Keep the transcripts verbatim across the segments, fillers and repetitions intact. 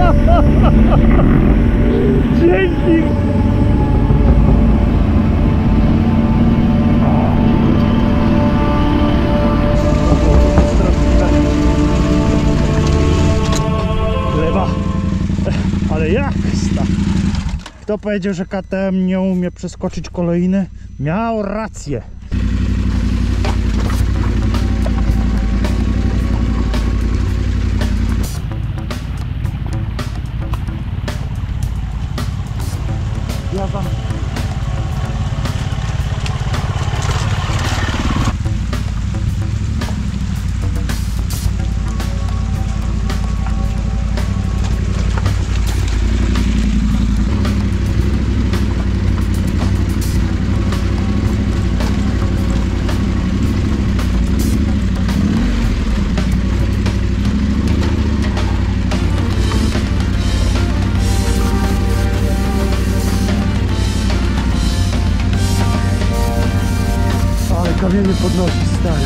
Dzięki! Lewa. Ale jak sta? Kto powiedział, że K T M nie umie przeskoczyć kolejny? Miał rację. Ja wam... Kamienie podnosi, stary.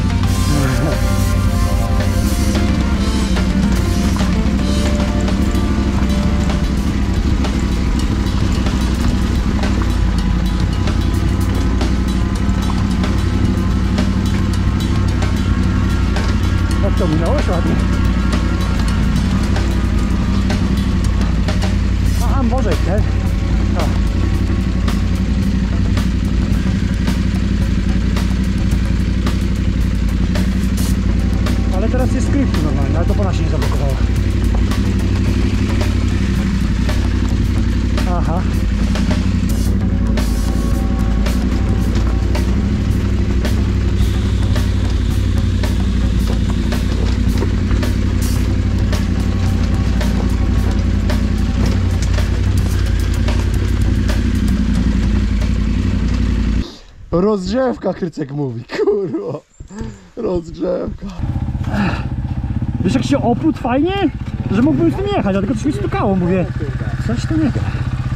Jak to minąłeś ładnie. A, może nie? No. Ale teraz jest skryptu normalnie, ale to pana się nie zablokowało. Aha. Rozgrzewka, Krycek mówi, kurwa. Rozgrzewka. Wiesz, jak się oprót fajnie, że mógłbym z tym jechać, dlatego coś mi stukało, mówię, coś tu nie gra.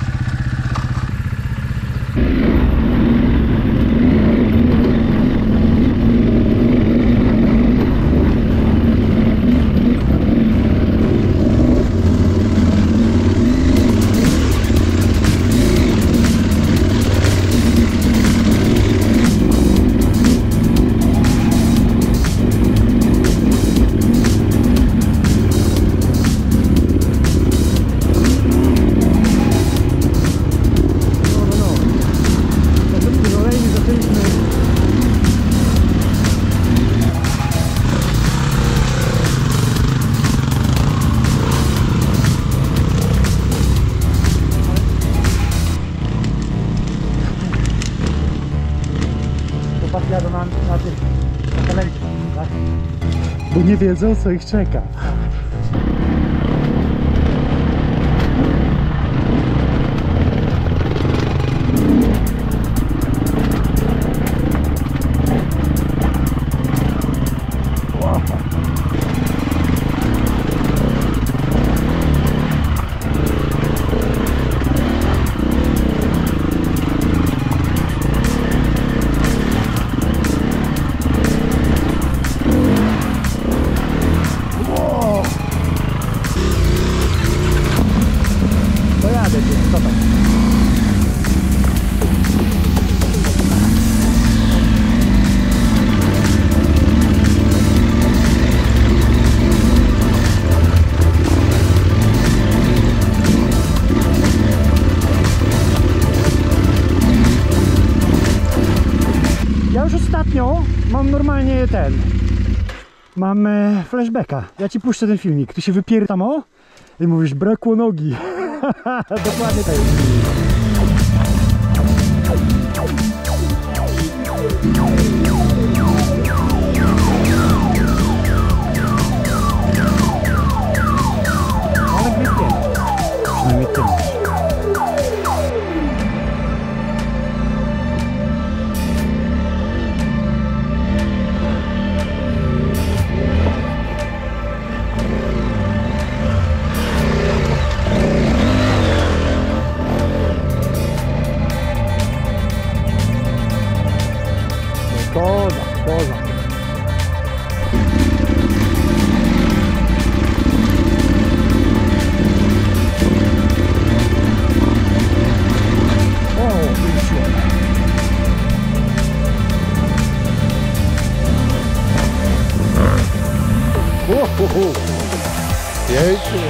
Jadą na, na tych na kamerach, tak? Bo nie wiedzą, co ich czeka. Ostatnio mam normalnie ten, mam e, flashbacka. Ja ci puszczę ten filmik, ty się wypier tam o i mówisz, brakło nogi. Dokładnie tak. Ale grypie, przynajmniej ty. To Pięknie.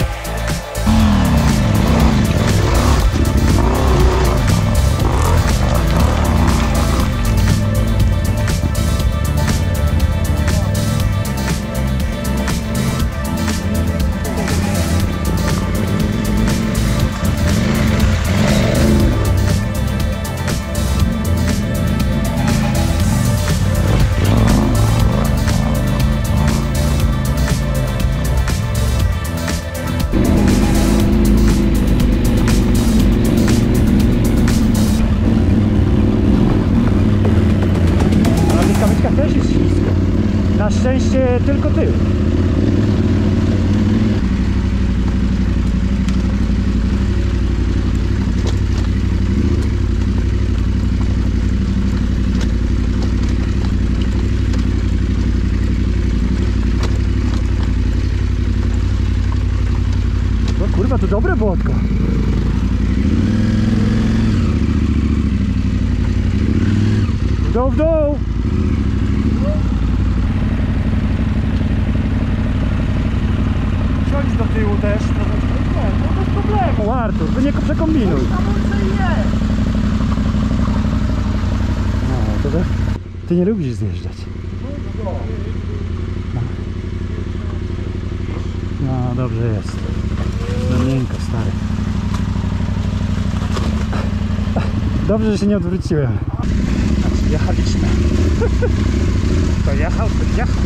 Na szczęście tylko ty. No kurwa, to dobre błotko. W dół, w dół. Do tyłu też, no, no bez problemu. O, Artur, ty nie przekombinuj. No, to, to ty nie lubisz zjeżdżać. No, no dobrze jest. No miękko, stary. Dobrze, że się nie odwróciłem. Znaczy, jechaliśmy. To jechał, to jechał.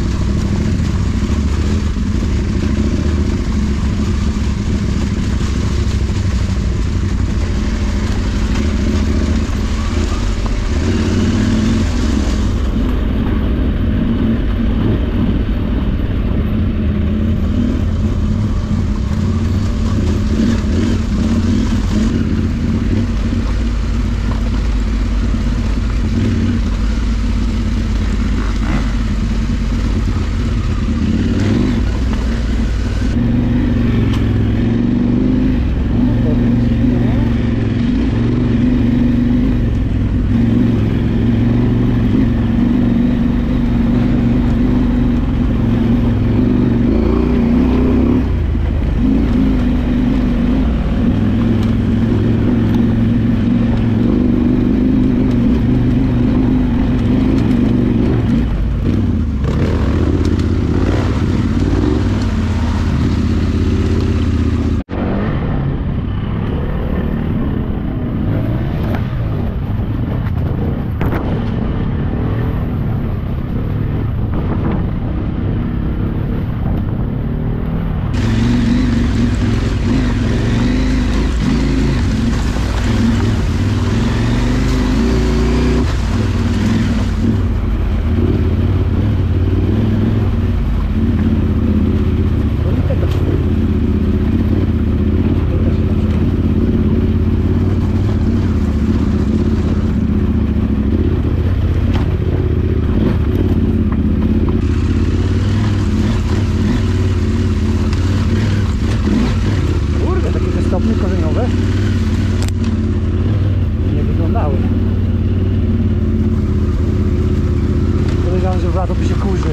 To by się kurzy.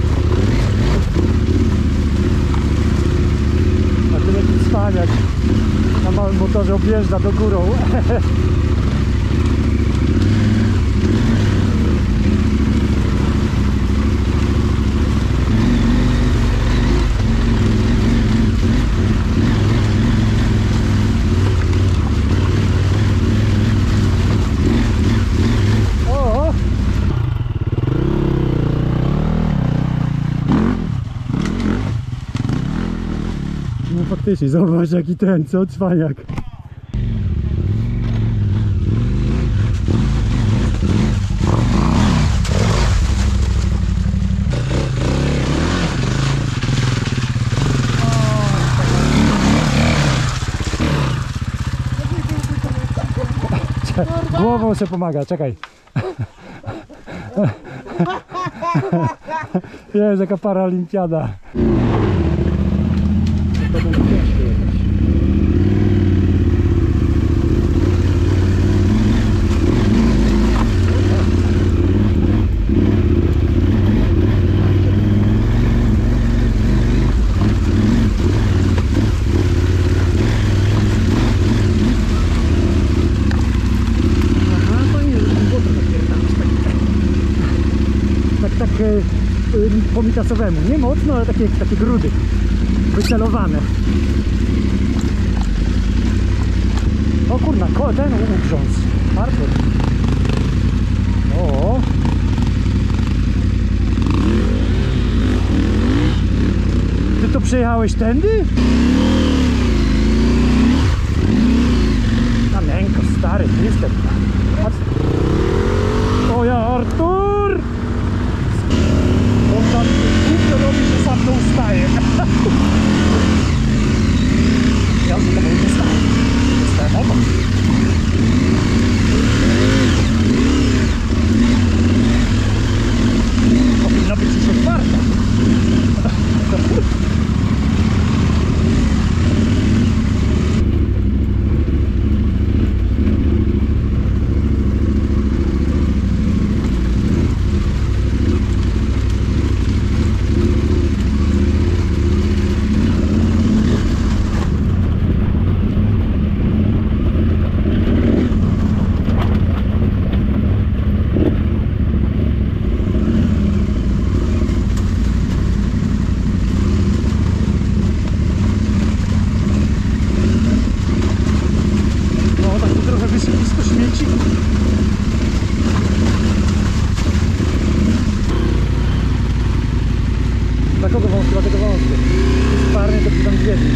A ty jaki cwaniak na małym motorze objeżdża do górą. No faktycznie, zobacz jaki ten, co cwaniak. Głową się pomaga, czekaj. Jest jaka paralimpiada. To będzie ciężko jechać. unikasowemu. Nie mocno, ale takie, takie grudy. Wycelowane. O kurna, ten ugrząs. Artur. O. Ty to przejechałeś tędy? Na miękko, stary, jestem. O ja, Artur! On tam głupio robi, że sam to ustaje. Ja z tobą nie stałem. Jestem obok. Powinna być już otwarta. Dla kogo wąski? Dla tego wąski. Jest parny, to ci tam zwiedzisz.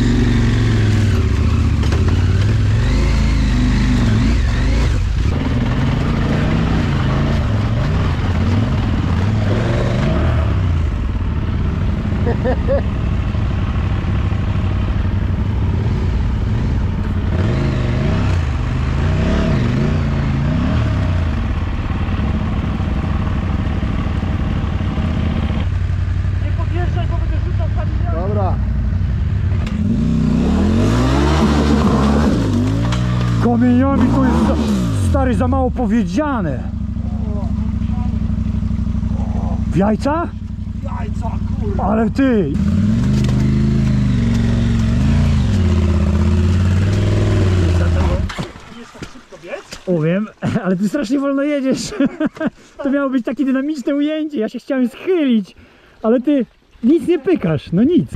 Dobra. Kamieniami to jest za, stary za mało powiedziane. W jajca? Jajca, kurwa. Ale ty! Umiem, ale ty strasznie wolno jedziesz. To miało być takie dynamiczne ujęcie. Ja się chciałem schylić, ale ty nic nie pykasz, no nic.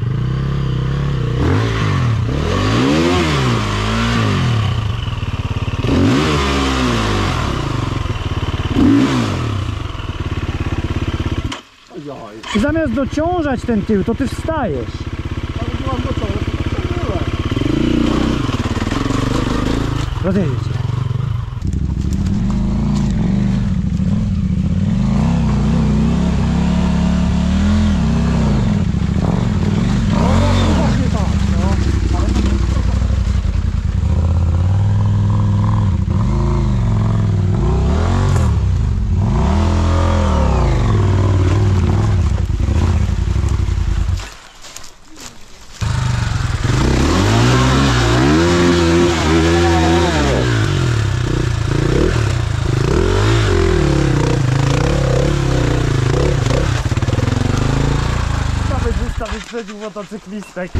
I zamiast dociążać ten tył, to ty wstajesz. Rozjedziecie. Wyprzedził motocyklistek.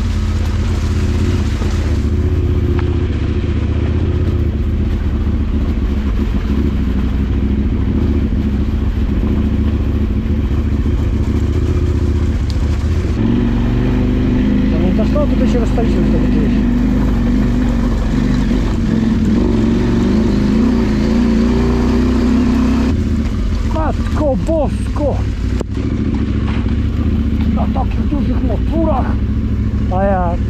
Pamiętasz to? Tutaj się rozstaliśmy wtedy kiedyś. Matko Bosko! Na takich dużych motorach. A jak?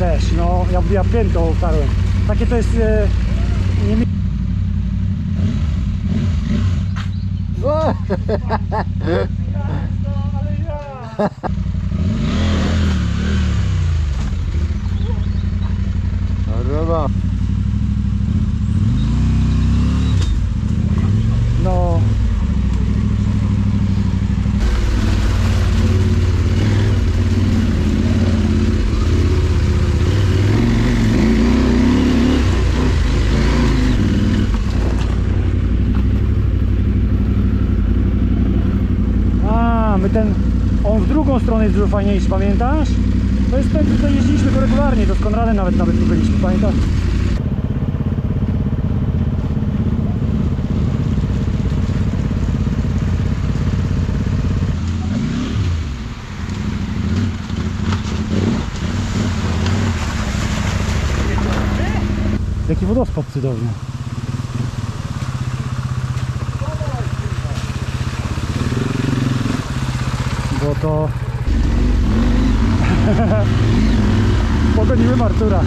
też, no ja, ja piętą utarłem. Takie to jest e, nie mi... Ale ja! Ryba. No. A, my ten, on w drugą stronę jest dużo fajniejszy, pamiętasz? To jest ten, tutaj jeździliśmy go regularnie, to z Konradem nawet nawet tu byliśmy, pamiętasz? Jaki wodospad cudowny. Bo to... Pogoniłem Artura.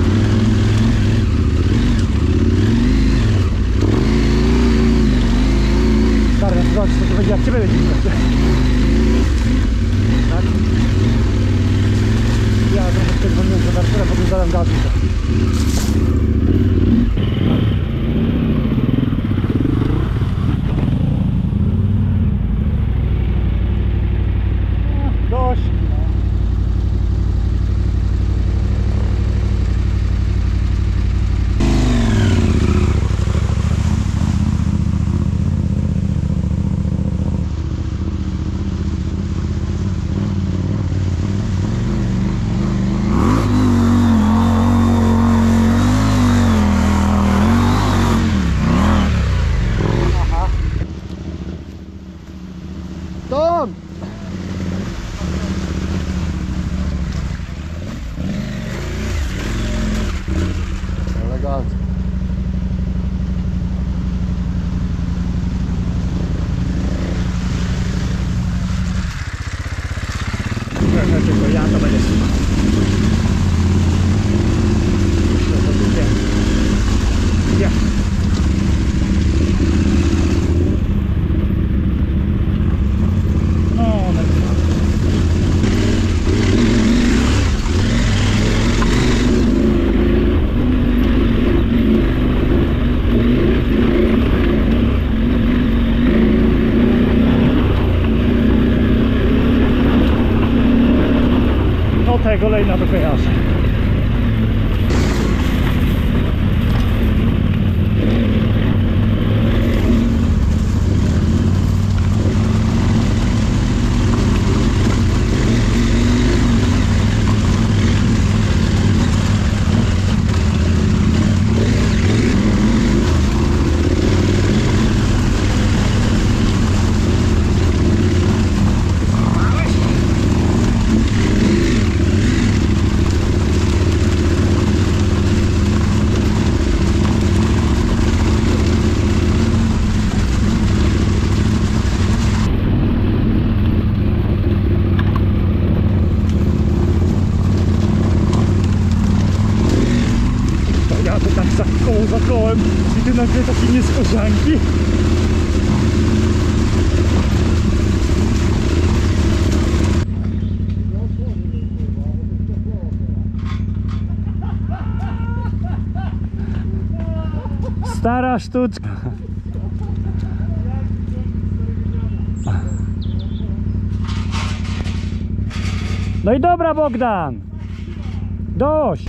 Stary, zobacz, co to będzie, jak ciebie będzie widać. Tak? Ja trochę tutaj dzwoniłem do Artura, potem zadam gazu. Dość. Tom! Elegancko. Tylko ja to będę słuchał. Ja. No, no tego lejna do kojarzy. Tak za koło za kołem i ty nagle takie niespodzianki. Stara sztuczka. No i dobra, Bogdan. Dość.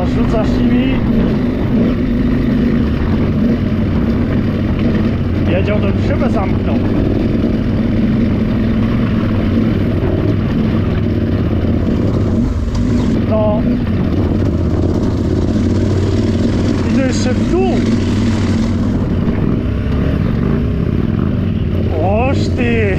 rzucasz nimi. Wiedział, to szybę zamknął. No. I to jeszcze w dół. Oż ty.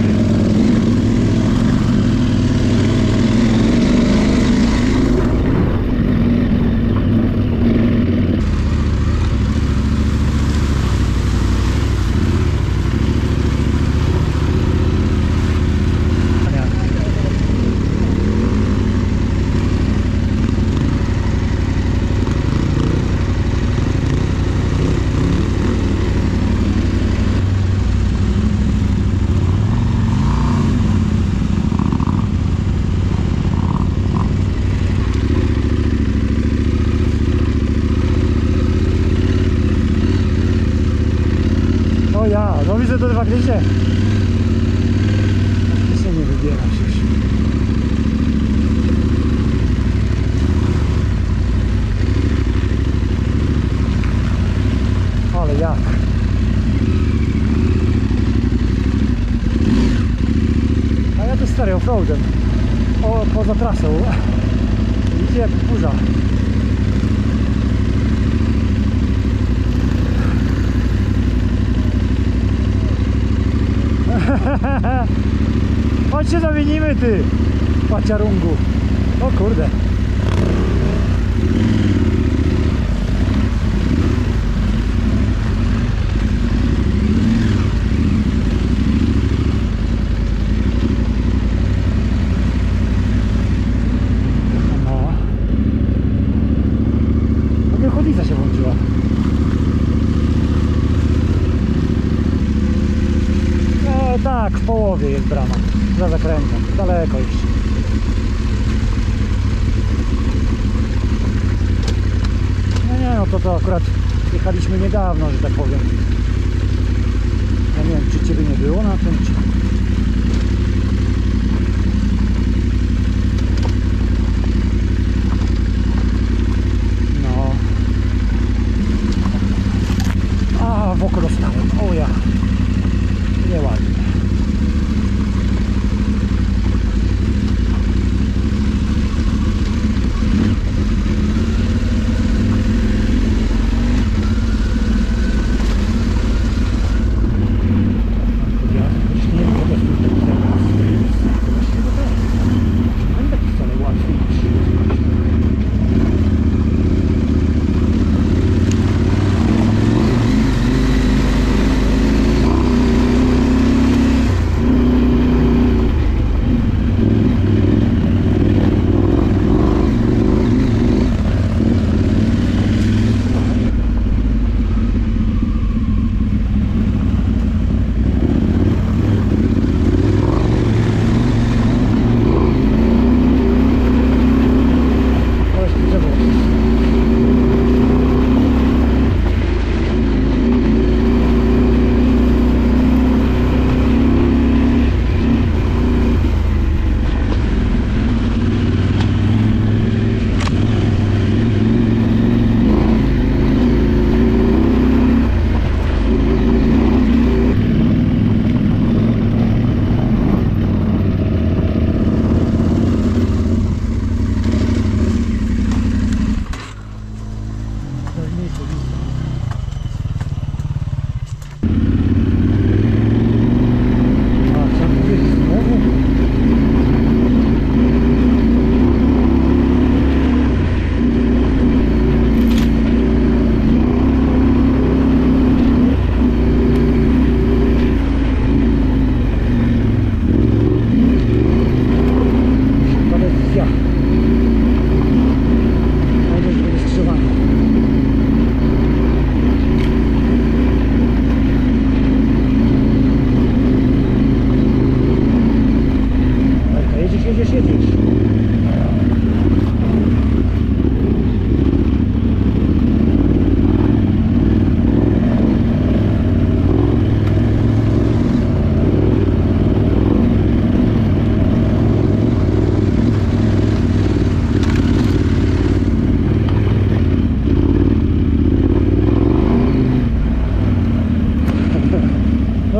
Ja, no widzę to faktycznie. Faktycznie nie wybiera się już. Ale jak? A ja to stary offroadem. O, poza trasą. Widzicie jak burza. Chodź się zamienimy, ty paciarungu. O kurde. No. Nagle chodnica się włączyła. No tak, w połowie jest brama. Za zakrętem. Daleko jeszcze. No nie, no to to akurat jechaliśmy niedawno, że tak powiem. Ja nie wiem, czy ciebie nie było na tym, czy... No. A, w oko dostałem. O ja. Nieładnie.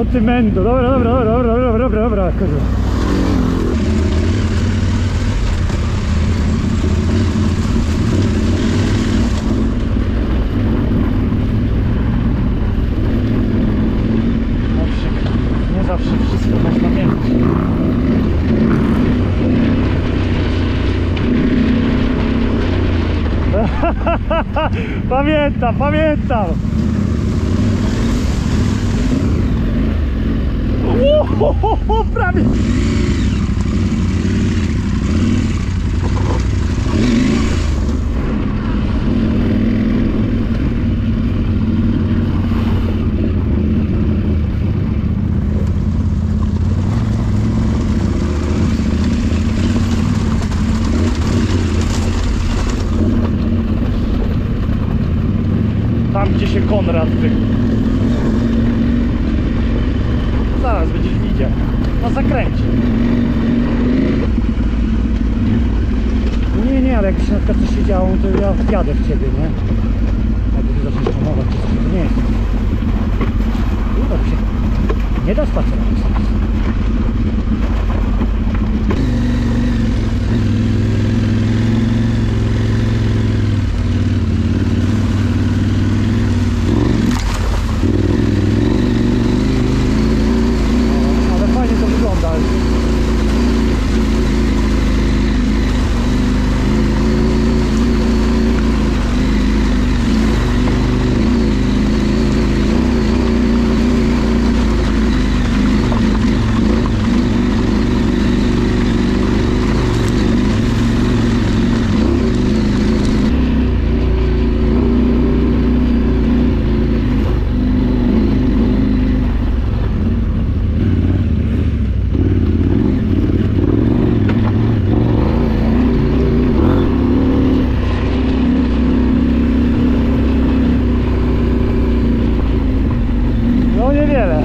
ty mendo, dobra, dobra, dobra, dobra, dobra, dobra, dobra, kurwa. Nie zawsze wszystko można mieć. Pamiętam, pamiętam! Uhuhuhu, prawie! Tam gdzie się Konrad wy... Zaraz będziesz widział. Na zakręcie. Nie, nie, ale jak się na przykład coś się działo, to ja wjadę w ciebie, nie? Jakby ty zaczniesz hamować, czy coś, to nie jest. Kurwa, tu się nie da spacerować. Ale fajnie to wygląda. No niewiele.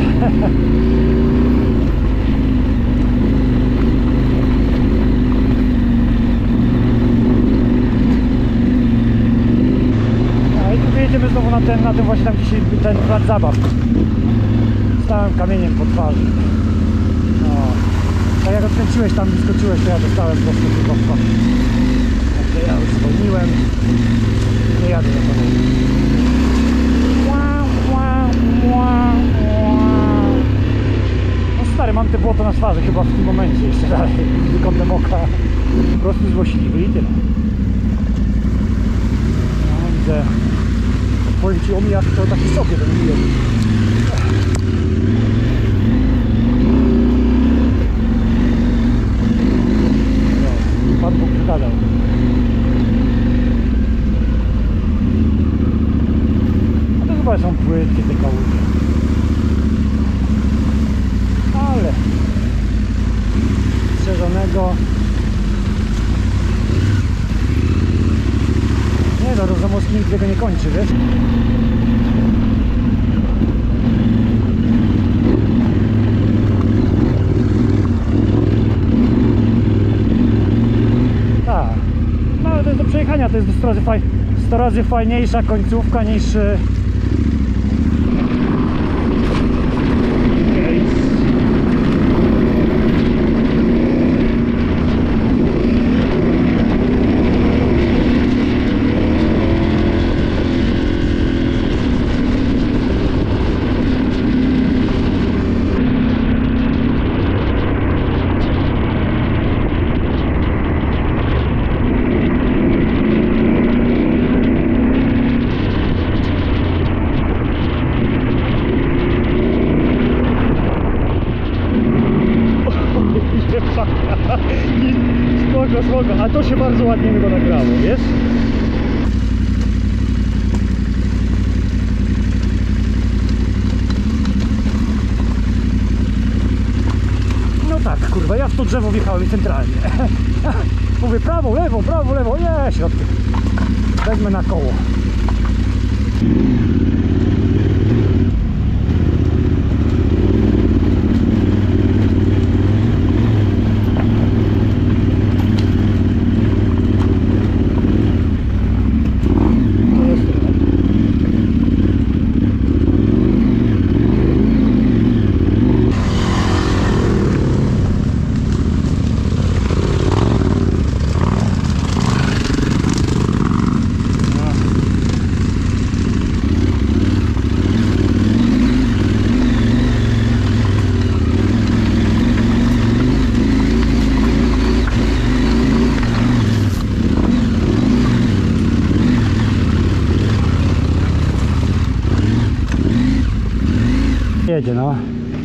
A i tu jedziemy znowu na ten, na tym właśnie tam dzisiaj ten plac zabaw. Stałem kamieniem po twarzy. No. Tak jak odkręciłeś tam, wyskoczyłeś, to ja dostałem po prostu tylko w twarz. Także ja już zwolniłem. Nie jadę za tobą. No stary, mam te błoto na twarzy chyba w tym momencie jeszcze dalej, kątem oka. Po prostu złośliwy i tyle. No widzę, powiem ci, omijak to taki sobie ten mówiłem. No, Pan Bóg przykazał. A to chyba są płytkie te kałuże. Ale strzeżonego nie no, rozumowski nigdy tego nie kończy, wiesz? Tak, no ale to jest do przejechania, to jest sto razy, faj... sto razy fajniejsza końcówka niż spoko, spoko, a to się bardzo ładnie chyba nagrało, wiesz? No tak, kurwa, ja w to drzewo wjechałem centralnie. Mówię prawo, lewo, prawo, lewo, nie, środkiem. Wezmę na koło. jedzie, no.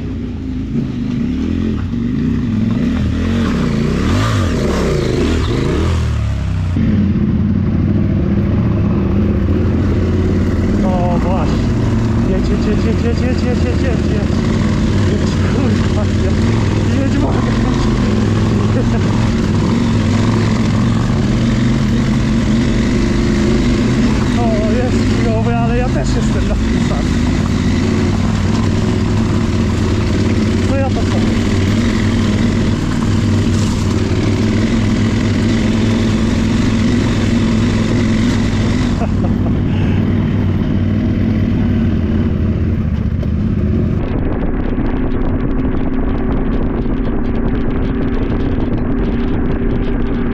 O właśnie. Jedź, jedź, jedź, jedź, jedź, jedź, jedź, jedź, jedź, jedź. Jedź, kurwa, jedź, jedź, mogę. O, jest chujowy, ale ja też jestem, no.